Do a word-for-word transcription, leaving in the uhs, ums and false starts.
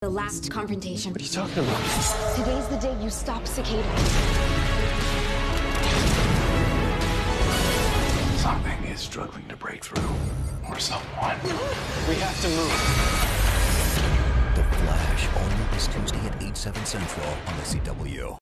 The last confrontation. What are you talking about? Today's the day you stop Cicada. Something is struggling to break through. Or someone. We have to move. The Flash, all new this Tuesday at eight, seven Central on the C W.